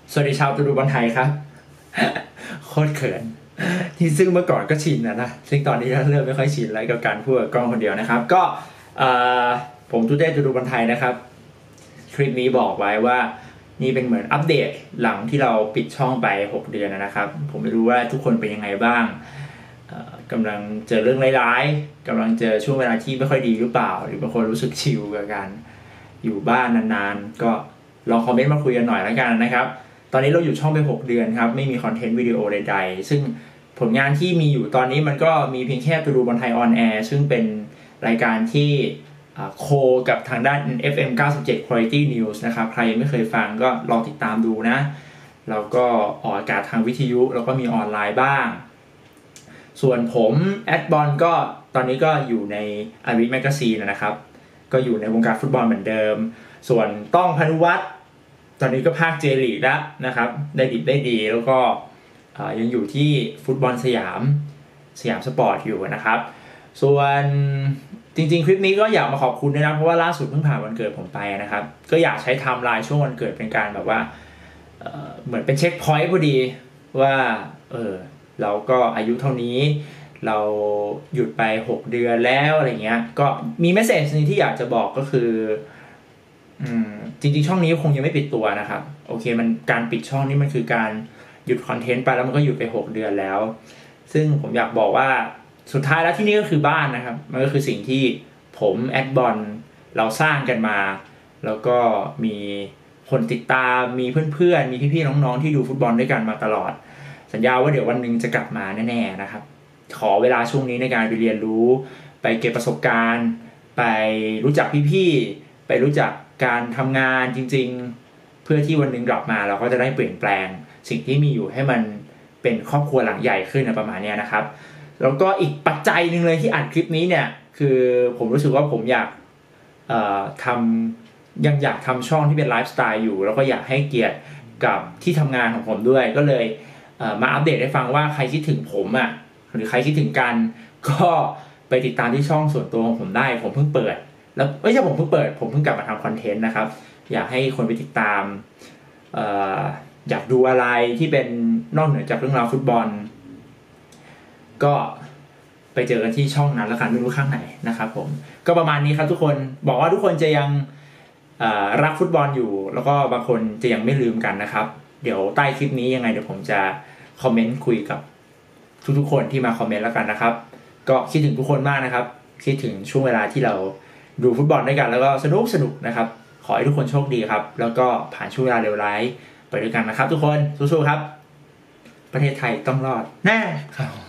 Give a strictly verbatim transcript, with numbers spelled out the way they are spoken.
สวัสดีชาวตูดูบอลไทยครับโคตรเขินที่ซึ่งเมื่อก่อนก็ชินนะนะซึ่งตอนนี้เริ่มไม่ค่อยชินแล้วกับการพูดกับกล้องคนเดียวนะครับก็ผมตูเต้ตูดูบอลไทยนะครับคลิปนี้บอกไว้ว่านี่เป็นเหมือนอัปเดตหลังที่เราปิดช่องไปหกเดือนนะครับผมไม่รู้ว่าทุกคนเป็นยังไงบ้างกำลังเจอเรื่องร้ายๆกำลังเจอช่วงเวลาที่ไม่ค่อยดีหรือเปล่าหรือบางคนรู้สึกชิลกับการอยู่บ้านนานๆก็ลองคอมเมนต์มาคุยกันหน่อยแล้วกันนะครับตอนนี้เราอยู่ช่องไปหกเดือนครับไม่มีคอนเทนต์วิดีโอใดๆซึ่งผลงานที่มีอยู่ตอนนี้มันก็มีเพียงแค่ตูดูบอลไทยออนแอร์ซึ่งเป็นรายการที่โคกับทางด้าน เอฟ เอ็ม เก้าสิบเจ็ด Quality News นะครับใครยังไม่เคยฟังก็ลองติดตามดูนะแล้วก็ออกอากาศทางวิทยุแล้วก็มีออนไลน์บ้างส่วนผมแอดบอลก็ตอนนี้ก็อยู่ในอาริแมกกาซีนนะครับก็อยู่ในวงการฟุตบอลเหมือนเดิมส่วนต้องพานุวัฒน์ตอนนี้ก็ภาคเจลีกแล้วนะครับได้ดีได้ดีแล้วก็ยังอยู่ที่ฟุตบอลสยามสยามสปอร์ตอยู่นะครับส่วนจริงๆคลิปนี้ก็อยากมาขอบคุณด้วยนะเพราะว่าล่าสุดเพิ่งผ่านวันเกิดผมไปนะครับก็อยากใช้ไทม์ไลน์ช่วงวันเกิดเป็นการแบบว่าเอ่อเหมือนเป็นเช็คพอยต์พอดีว่าเออเราก็อายุเท่านี้เราหยุดไปหกเดือนแล้วอะไรเงี้ยก็มีเมสเสจนึงที่อยากจะบอกก็คืออืมจริงๆช่องนี้คงยังไม่ปิดตัวนะครับโอเคมันการปิดช่องนี้มันคือการหยุดคอนเทนต์ไปแล้วมันก็หยุดไปหกเดือนแล้วซึ่งผมอยากบอกว่าสุดท้ายแล้วที่นี่ก็คือบ้านนะครับมันก็คือสิ่งที่ผมแอดบอลเราสร้างกันมาแล้วก็มีคนติดตามมีเพื่อนๆมีพี่ๆน้องๆที่ดูฟุตบอลด้วยกันมาตลอดสัญญาว่าเดี๋ยววันนึงจะกลับมาแน่ๆนะครับขอเวลาช่วงนี้ในการไปเรียนรู้ไปเก็บประสบการณ์ไปรู้จักพี่ๆไปรู้จักการทำงานจริงๆเพื่อที่วันนึงกลับมาเราก็จะได้เปลี่ยนแปลงสิ่งที่มีอยู่ให้มันเป็นครอบครัวหลังใหญ่ขึ้นประมาณนี้นะครับแล้วก็อีกปัจจัยหนึ่งเลยที่อัดคลิปนี้เนี่ยคือผมรู้สึกว่าผมอยากเอ่อทำยังอยากทำช่องที่เป็นไลฟ์สไตล์อยู่แล้วก็อยากให้เกียรติกับที่ทำงานของผมด้วยก็เลยเอ่อมาอัปเดตให้ฟังว่าใครคิดถึงผมอ่ะหรือใครคิดถึงกันก็ไปติดตามที่ช่องส่วนตัวของผมได้ผมเพิ่งเปิดแล้วไม่ใช่ผมเพิ่งเปิดผมเพิ่งกลับมาทำคอนเทนต์นะครับอยากให้คนไปติดตามเอ่ออยากดูอะไรที่เป็นนอกเหนือจากเรื่องราวฟุตบอลก็ไปเจอกันที่ช่องนั้นแล้วกันไม่รู้ข้างไหนนะครับผมก็ประมาณนี้ครับทุกคนบอกว่าทุกคนจะยังรักฟุตบอลอยู่แล้วก็บางคนจะยังไม่ลืมกันนะครับเดี๋ยวใต้คลิปนี้ยังไงเดี๋ยวผมจะคอมเมนต์คุยกับทุกๆคนที่มาคอมเมนต์แล้วกันนะครับก็คิดถึงทุกคนมากนะครับคิดถึงช่วงเวลาที่เราดูฟุตบอลด้วยกันแล้วก็สนุกสนุกนะครับขอให้ทุกคนโชคดีครับแล้วก็ผ่านช่วงเวลาเลวร้ายไปด้วยกันนะครับทุกคนสู้ๆครับประเทศไทยต้องรอดแน่ครับ